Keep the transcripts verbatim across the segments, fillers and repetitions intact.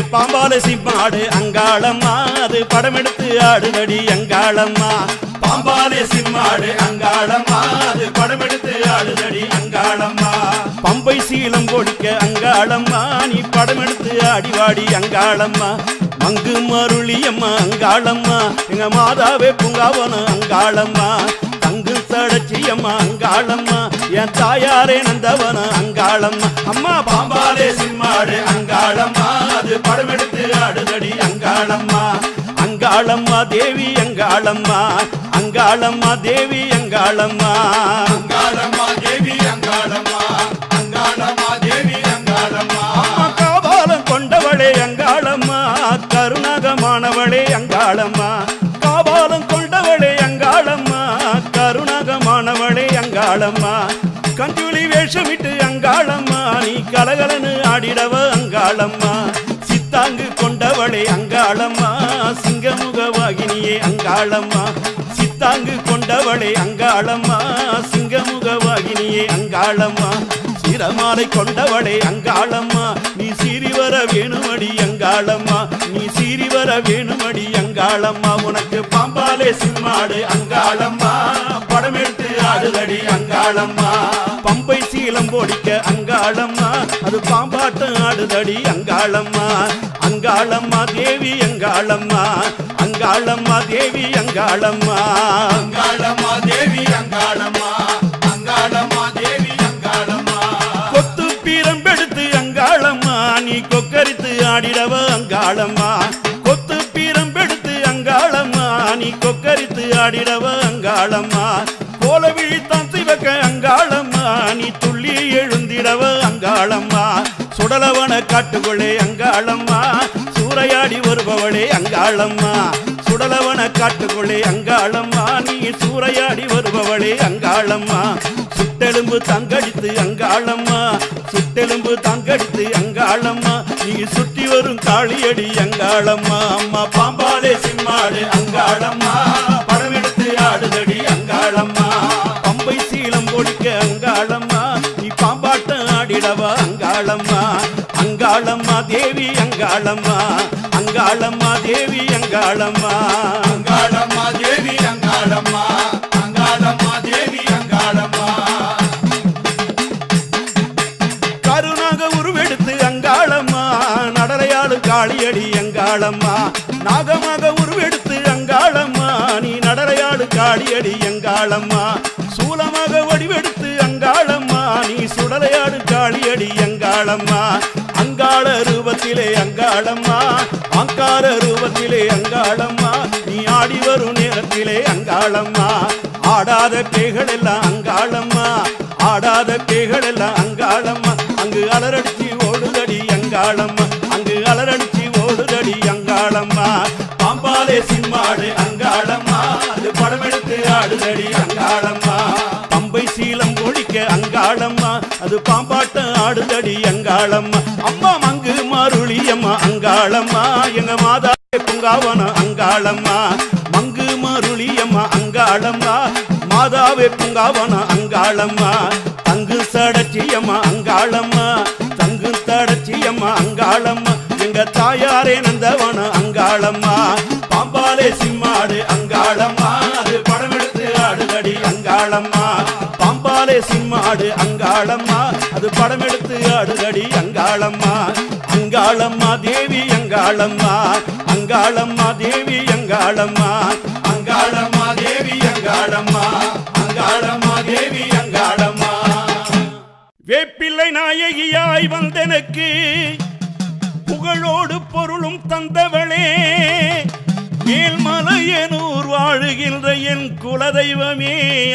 பாம்பால சிம்மாடு அங்காளம்மா அது படம் எடுத்து ஆடுதடி அங்காளம்மா பாம்பாலே சிம்மாடு அங்காளம்மா அது படம் எடுத்து ஆடுதடி அங்காளம்மா பம்பை சீலம் கொடுக்க அங்காளம்மா நீ படம் எடுத்து ஆடிவாடி அங்காளம்மா மங்கு மருளியம்மா அங்காளம்மா எங்க மாதாவே பூங்காவனம் அங்காளம்மா தங்கு சடச்சியம்மா அங்காளம்மா என் தாயாரே நந்தவனம் அங்காளம்மா அம்மா பாம்பாலே சிம்மாடு அங்காளம்மா அது படம் எடுத்து ஆடுதடி அங்காளம்மா அங்காளம்மா தேவி அங்காளம்மா அங்காளம்மா தேவி அங்காளம்மா அங்காளம்மா தேவி அங்காளம்மா அங்காளம்மா தேவி அங்காளம்மா காபாலம் கொண்டவளே அங்காளம்மா கருணாகமானவளே அங்காளம்மா காபாலம் கொண்டவளே அங்காளம்மா கருணாகமானவளே அங்காளம்மா கஞ்சுளி வேஷமிட்டு அங்காளம்மா நீ கலகலனு ஆடிடவ அங்காளம்மா சித்தாங்கு கொண்டவளே அங்காளம்மா சிங்கமுகவாகினியே அங்காளம்மா சித்தாங்கு கொண்டவளே அங்காளம்மா சிங்கமுகவாகினியே அங்காளம்மா சிரமாலை கொண்டவளே அங்காளம்மா நீ சீறி வர வேணுமடி அங்காளம்மா நீ சீறி வர வேணுமடி அங்காளம்மா உனக்கு பாம்பாலே சிம்மாடு அங்காளம்மா படம் எடுத்து ஆடுதடி அங்காளம்மா பம்பை சீலம் போடிக்க அங்காளம்மா அது பாம்பாட்டம் ஆடுதடி அங்காளம்மா அங்காளம்மா தேவி அங்காளம்மா அங்காளம்மா தேவி அங்காளம்மா அங்காளம்மா தேவி அங்காளம்மா அங்காளம்மா தேவி அங்காளம்மா கொத்து பீரம்பெடுத்து அங்காளம்மா நீ கொக்கரித்து ஆடிடவ அங்காளம்மா கொத்து பீரம்பெடுத்து அங்காளம்மா நீ கொக்கரித்து ஆடிடவ அங்காளம்மா கோல விழித்தான் சிவக்க அங்காளம்மா நீ துள்ளி எழுந்திடவ அங்காளம்மா சுடலவன காட்டுக்குள்ளே அங்காளம்மா சூறையாடி வருபவளே அங்காளம்மா சுடலவன காட்டுக்குள்ளே அங்காளம்மா நீ சூறையாடி வருபவளே அங்காளம்மா சுட்டெலும்பு தங்கடித்து அங்காளம்மா சுட்டெலும்பு தங்கடித்து அங்காளம்மா நீ சுற்றி வரும் காளியடி அங்காளம்மா அம்மா பாம்பாலே சிம்மாடு அங்காளம்மா படம் எடுத்து ஆடுதடி அங்காளம்மா பம்பை சீலம் கொடுக்க அங்காளம்மா நீ பாம்பாட்டம் ஆடிடவா அங்காளம்மா அங்காளம்மா தேவி அங்காளம்மா அங்காளம்மா தேவி அங்காளம்மா அங்காளம்மா தேவி அங்காளம்மா அங்காளம்மா தேவி அங்காளம்மா கருணாக உருவெடுத்து அங்காளம்மா நடலையாடு காளியடி அங்காளம்மா நாகமாக உருவெடுத்து அங்காளம்மா நீ நடலையாடு காளியடி அங்காளம்மா சூலமாக வடிவெடுத்து அங்காளம்மா நீ சுடலையாடு காளியடி அங்காளம்மா அங்காள ரூபத்திலே அங்காளம்மா அங்கார ரூபத்திலே அங்காளம்மா நீ ஆடி வரும் நேரத்திலே அங்காளம்மா ஆடாத பேய்கள் எல்லாம் அங்காளம்மா ஆடாத பேய்கள் எல்லாம் அங்காளம்மா அங்கு அலரடிச்சு ஓடுதடி அங்காளம்மா அங்கு அலரடிச்சு ஓடுதடி அங்காளம்மா பாம்பாலே சிம்மாடு அங்காளம்மா அது படம் எடுத்து ஆடுதடி அங்காளம்மா பம்பை சீலம் கொடிக்க அங்காளம்மா அது பாம்பாட்டம் ஆடுதடி அங்காளம்மா அம்மா மங்கு மருளியம்மா அங்காளம்மா எங்க மாதா பூங்காவனம் அங்காளம்மா மங்கு மருளியம்மா அங்காளம்மா மாதாவே பூங்காவனம் அங்காளம்மா தங்கு சடச்சியம்மா அங்காளம்மா தங்கு தடச்சியம்மா அங்காளம்மா எங்க தாயாரே நந்தவனம் அங்காளம்மா பாம்பாலே சிம்மாடு அங்காளம்மா அது படம் எடுத்து ஆடுதடி அங்காளம்மா பாம்பாலே சிம்மாடு அங்காளம்மா அது படம் எடுத்து ஆடுதடி அங்காளம்மா அங்காளம்மா தேவி அங்காளம்மா அங்காளம்மா தேவி அங்காளம்மா அங்காளம்மா தேவி அங்காளம்மா அங்காளம்மா தேவி அங்காளம்மா வேப்பிள்ளை நாயகியாய் வந்தெனக்கு புகழோடு பொருளும் தந்தவளே மேல்மலையனூர் வாழுகின்ற என் குலதெய்வமே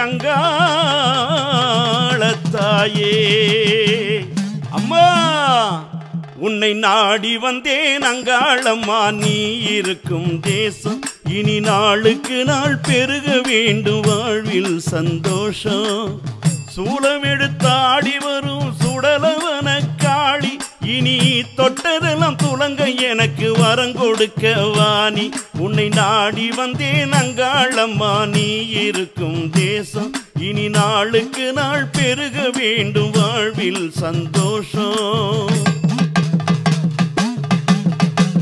அங்காளத்தாயே அம்மா உன்னை நாடி வந்தேன் அங்காளம்மா நீ இருக்கும் தேசம் இனி நாளுக்கு நாள் பெருக வேண்டும் வாழ்வில் சந்தோஷம் சூலம் எடுத்தாடி வரும் சுடலவன காளி இனி தொட்டதெல்லாம் துலங்க எனக்கு வரம் கொடுக்க வாணி உன்னை நாடி வந்தேன் அங்காளம்மா நீ இருக்கும் தேசம் இனி நாளுக்கு நாள் பெருக வேண்டும் வாழ்வில் சந்தோஷம்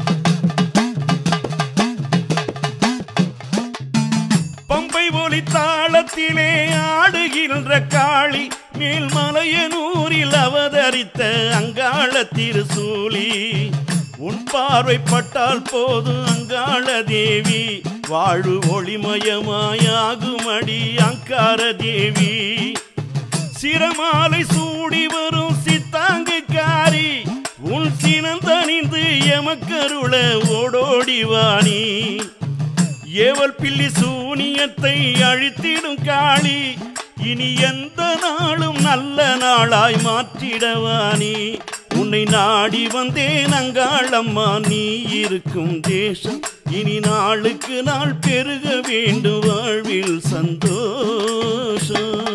காட்டிலே ஆடுகின்ற காளி மேல்மலையனூரில் அவதரித்த அங்காள திருசூலி உன் பார்வைப்பட்டால் போதும் அங்காள தேவி வாழு ஒளிமயமாயாகுமடி அங்கார தேவி சிரமாலை சூடி வரும் சித்தாங்குக்காரி உன் சினந்தணிந்து எமக்கருள ஓடோடிவாணி ஏவல் பில்லி சூனியத்தை அழித்திடும் காளி இனி எந்த நாளும் நல்ல நாளாய் மாற்றிடவானி உன்னை நாடி வந்தேன் அங்காளம்மா நீ இருக்கும் தேசம் இனி நாளுக்கு நாள் பெருக வேண்டும் வாழ்வில் சந்தோஷம்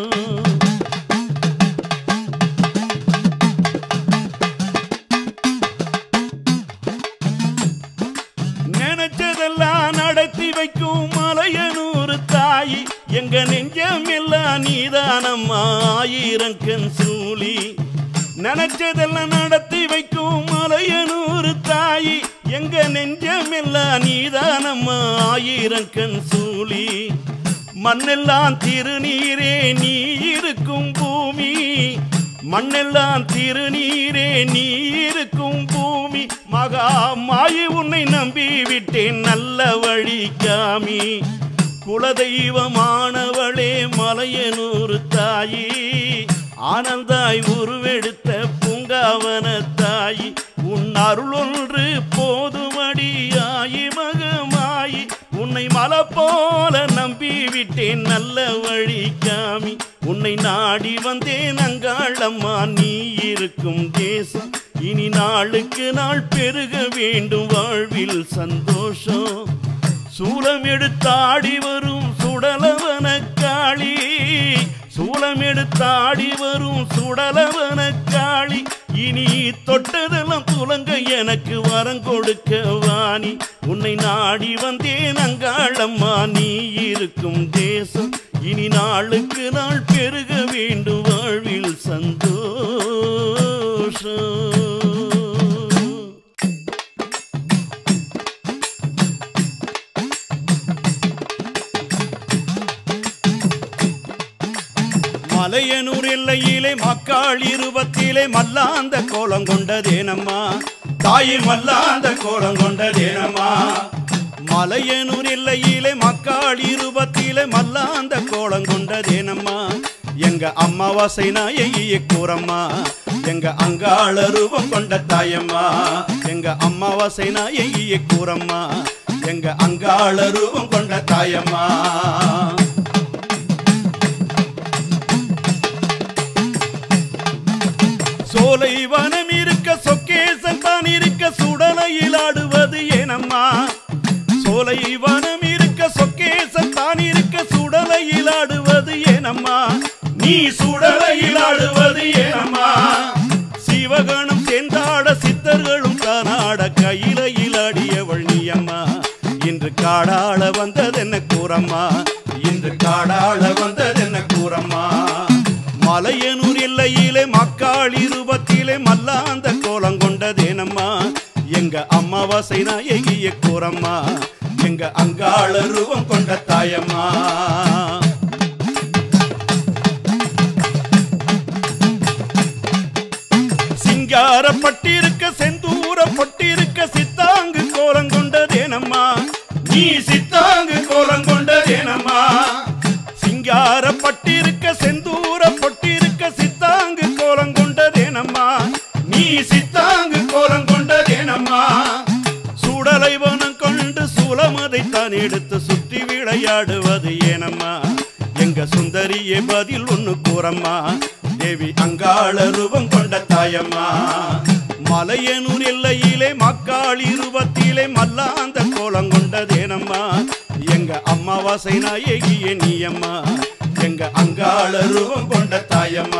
நினைச்சதெல்லாம் நடத்தி வைக்கும் மலையனூர் தாயி எங்க நெஞ்சம் எல்லாம் நீதானம்மா ஆயிரம் கண் சூலி நினைச்சதெல்லாம் நடத்தி வைக்கும் மலையனூர் தாயி எங்க நெஞ்சம் எல்லாம் நீதானம்மா ஆயிரம் கண் சூலி மண்ணெல்லாம் திருநீரே நீ இருக்கும் பூமி மண்ணெல்லாம் திருநீரே நீ இருக்கும் பூமி மகா மாயி உன்னை நம்பி விட்டேன் நல்ல வழி காமி குலதெய்வமானவளே மலையனூர் தாயி ஆனந்தாய் உருவெடுத்த பூங்காவன தாயி உன் அருள் ஒன்று போதுமடியாயி மகமாயி உன்னை மலை போல நம்பி விட்டேன் நல்ல வழி காமி உன்னை நாடி வந்தேன் அங்காளம்மா நீ இருக்கும் தேசம் இனி நாளுக்கு நாள் பெருக வேண்டும் வாழ்வில் சந்தோஷம் சூலம் எடுத்தாடி வரும் சுடலவன காளி சூலம் எடுத்தாடி வரும் சுடலவன காளி இனி தொட்டதெல்லாம் துலங்க எனக்கு வரம் கொடுக்க வாணி உன்னை நாடி வந்தேன் அங்காளம்மா நீ இருக்கும் தேசம் இனி நாளுக்கு நாள் பெருக வேண்டும் வாழ்வில் சந்தோஷம் மலையனூர் எல்லையிலே மக்காள் இருபத்திலே மல்லாந்த கோலம் கொண்டதேனம்மா தாய் மல்லாந்த கோலம் கொண்டதேனம்மா மலையனூர் எல்லையிலே மக்காள் இருபத்திலே மல்லாந்த கோலம் கொண்டதேனம்மா எங்க அம்மாவாசை நாயகியை கூறம்மா எங்க அங்காள ரூபம் கொண்ட தாயம்மா எங்க அம்மாவாசை நாயகியை கூறம்மா எங்க அங்காள ரூபம் கொண்ட தாயம்மா சோலை வனம் இருக்க சொக்கேசன் தான் இருக்க சுடலையில் ஆடுவது ஏனம்மா சோலை வனம் இருக்க சொக்கேசன் தான் இருக்க சுடலையில் ஆடுவது ஏனம்மா நீ சுடலையில் ஆடுவது ஏனம்மா சிவகணம் சேர்ந்தாட சித்தர்களும் தானாட கையிலையில் ஆடியவள் நீயம்மா இன்று காடாள வந்ததென்ன கூறம்மா இன்று காடாள வந்ததென்ன கூறம்மா மலையனூர் எல்லையிலே மக்காள் இருபத்திலே மல்லாந்த கோலம் கொண்டதேனம்மா எங்க அம்மாவாசை நாயகியை கூறம்மா எங்க அங்காள ரூபம் கொண்ட தாயம்மா சிங்காரப்பட்டிருக்க செந்தூரப்பட்டிருக்க சித்தாங்கு கோலம் கொண்டதேனம்மா நீ சித்தாங்கு கோலம் கொண்டதேனம்மா சிங்காரப்பட்டிருக்க செந்தூரப்பட்டிருக்க சித்தாங்கு கோலம் கொண்டதேனம்மா நீ சித்தாங்கு கோலம் கொண்டதேனம்மா சுடலை வனம் கொண்டு சுலமதை தான் எடுத்து சுற்றி விளையாடுவது ஏனம்மா எங்க சுந்தரியே பதில் ஒண்ணு கூறம்மா தேவி அங்காள ரூபம் கொண்ட தாயம்மா மலையனூர் எல்லையிலே மக்காள் இருபத்திலே மல்லாந்த கோலம் கொண்டதேனம்மா எங்க அம்மாவாசை நாயகியே நீயம்மா எங்க அங்காள ரூபம் கொண்ட தாயம்மா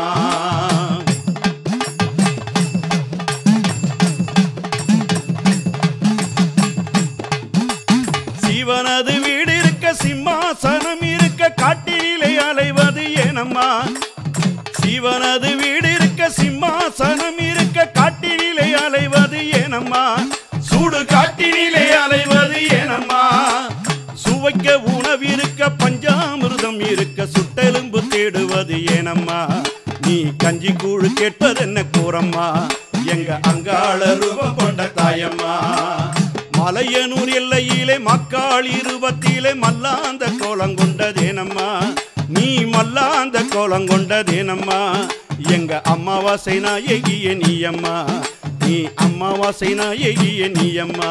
சிவனது வீடு இருக்க சிம்மாசனம் இருக்க காட்டிலே அலைவது ஏனம்மா சிவனது வீடு இருக்க சிம்மாசனம் இருக்க காட்டிலே அலைவது ஏனம்மா சூடு காட்டிலே அலைவது ஏனம்மா சுவைக்க உணவிருக்க பஞ்சாமிர்தம் இருக்க சுட்ட தேடுவது ஏனம்மா நீ கஞ்சி கூழு கேட்பதென்ன கூறம்மா எங்க அங்காள ரூபம் கொண்ட தாயம்மா மலையனூர் எல்லையிலே மக்காள் இருபத்திலே மல்லாந்த கோலம் கொண்டதேனம்மா நீ மல்லாந்த கோலம் கொண்டதேனம்மா எங்க அம்மாவாசை நாயகிய நீயம்மா நீ அம்மாவாசை நாயகிய நீயம்மா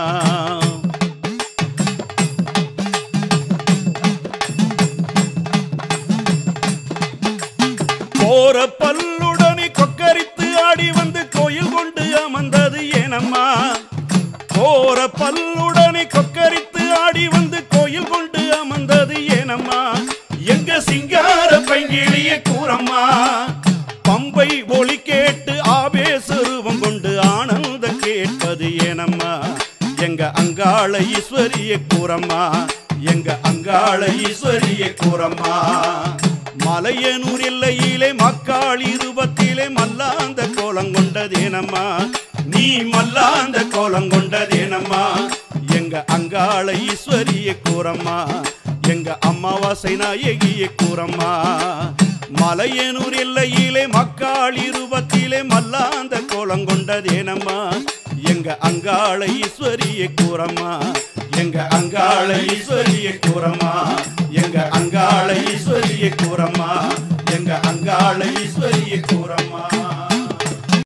போற பல்லுடனே கொக்கரித்து ஆடி வந்து கோயில் கொண்டு அமர்ந்தது ஏனம்மா போற பல்லுடனே கொக்கரித்து ஆடி வந்து கோயில் கொண்டு அமர்ந்தது ஏனம்மா எங்க சிங்கார பைங்கிளிய கூறம்மா பம்பை ஒளி கேட்டு ஆவேச ரூபம் கொண்டு ஆனந்த கேட்பது ஏனம்மா எங்க அங்காள ஈஸ்வரிய கூறம்மா எங்க அங்காள ஈஸ்வரிய கூறம்மா மலையனூர் எல்லையிலே மக்காள் இருபத்திலே மல்லாந்த கோலம் கொண்டதேனம்மா நீ மல்லாந்த கோலம் கொண்டதேனம்மா எங்க அங்காள ஈஸ்வரிய கூறம்மா எங்க அம்மாவாசை நாயகிய கூறம்மா மலையனூர் எல்லையிலே மக்காள் இருபத்திலே மல்லாந்த கோலம் கொண்டதேனம்மா எங்க அங்காள ஈஸ்வரிய கூறம்மா எங்க அங்காள ஈஸ்வரிய கூறம்மா எங்க அங்காள ஈஸ்வரிய கூறம்மா எங்க அங்காள ஈஸ்வரிய கூறம்மா